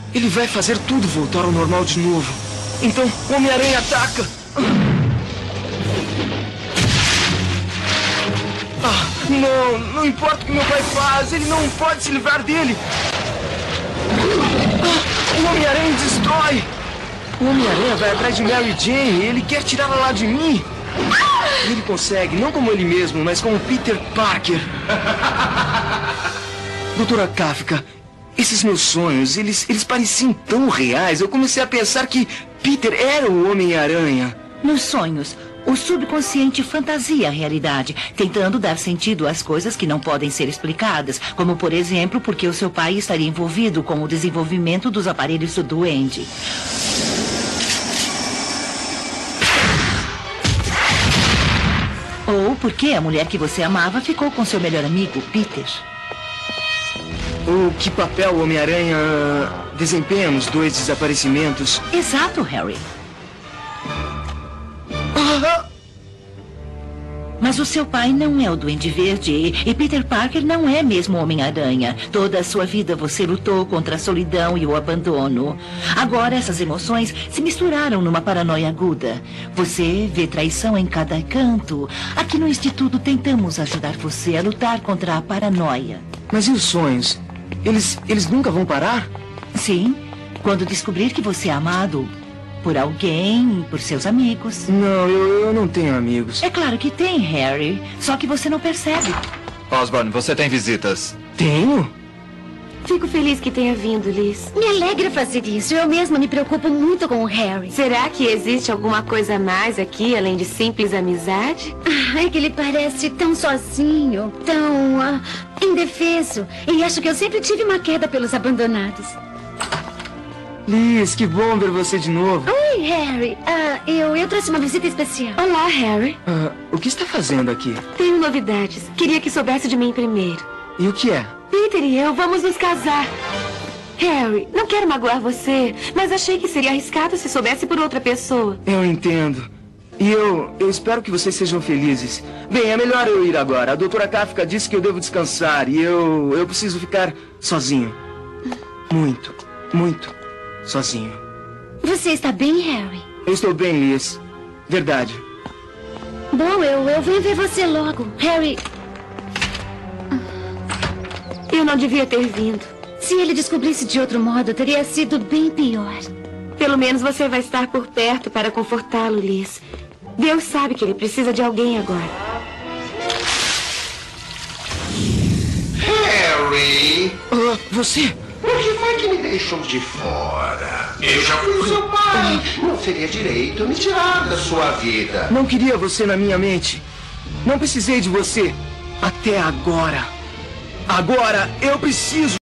Ele vai fazer tudo voltar ao normal de novo. Então, o Homem-Aranha ataca. Não importa o que meu pai faz, ele não pode se livrar dele. O Homem-Aranha destrói. O Homem-Aranha vai atrás de Mary Jane, ele quer tirá-la lá de mim. E ele consegue, não como ele mesmo, mas como Peter Parker. Doutora Kafka, esses meus sonhos, eles pareciam tão reais. Eu comecei a pensar que Peter era o Homem-Aranha. Nos sonhos, o subconsciente fantasia a realidade, tentando dar sentido às coisas que não podem ser explicadas, como, por exemplo, porque o seu pai estaria envolvido com o desenvolvimento dos aparelhos do Duende. Ou porque a mulher que você amava ficou com seu melhor amigo, Peter. Ou que papel o Homem-Aranha desempenha nos dois desaparecimentos. Exato, Harry. Mas o seu pai não é o Duende Verde e Peter Parker não é mesmo o Homem-Aranha. Toda a sua vida você lutou contra a solidão e o abandono. Agora essas emoções se misturaram numa paranoia aguda. Você vê traição em cada canto. Aqui no Instituto tentamos ajudar você a lutar contra a paranoia. Mas e os sonhos? Eles nunca vão parar? Sim, quando descobrir que você é amado por alguém, por seus amigos. Não, eu não tenho amigos. É claro que tem, Harry. Só que você não percebe. Osborn, você tem visitas. Tenho? Fico feliz que tenha vindo, Liz. Me alegra fazer isso. Eu mesma me preocupo muito com o Harry. Será que existe alguma coisa a mais aqui, além de simples amizade? É que ele parece tão sozinho, tão indefeso. E acho que eu sempre tive uma queda pelos abandonados. Liz, que bom ver você de novo. Oi, Harry. Eu trouxe uma visita especial. Olá, Harry. O que está fazendo aqui? Tenho novidades. Queria que soubesse de mim primeiro. E o que é? Peter e eu vamos nos casar. Harry, não quero magoar você, mas achei que seria arriscado se soubesse por outra pessoa. Eu entendo. E eu espero que vocês sejam felizes. Bem, é melhor eu ir agora. A doutora Kafka disse que eu devo descansar e eu preciso ficar sozinho. Muito, muito sozinho. Você está bem, Harry? Eu estou bem, Liz. Verdade. Bom, eu venho ver você logo. Harry... Eu não devia ter vindo. Se ele descobrisse de outro modo, teria sido bem pior. Pelo menos você vai estar por perto para confortá-lo, Liz. Deus sabe que ele precisa de alguém agora. Harry! Você? Por que foi que me deixou de fora? Eu já fui o seu pai. Não seria direito me tirar da sua vida. Não queria você na minha mente. Não precisei de você. Até agora. Agora eu preciso.